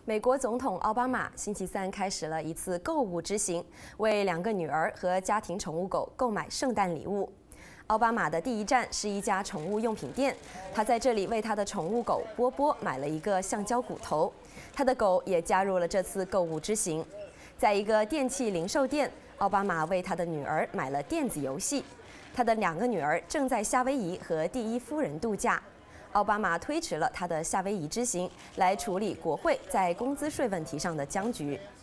美国总统奥巴马星期三开始了一次购物之行，为2个女儿和家庭宠物狗购买圣诞礼物。奥巴马的第一站是一家宠物用品店，他在这里为他的宠物狗波波买了一个橡胶骨头，他的狗也加入了这次购物之行。在一个电器零售店，奥巴马为他的女儿买了电子游戏，他的2个女儿正在夏威夷和第一夫人度假。奥巴马推迟了他的夏威夷之行，来处理国会在工资税问题上的僵局。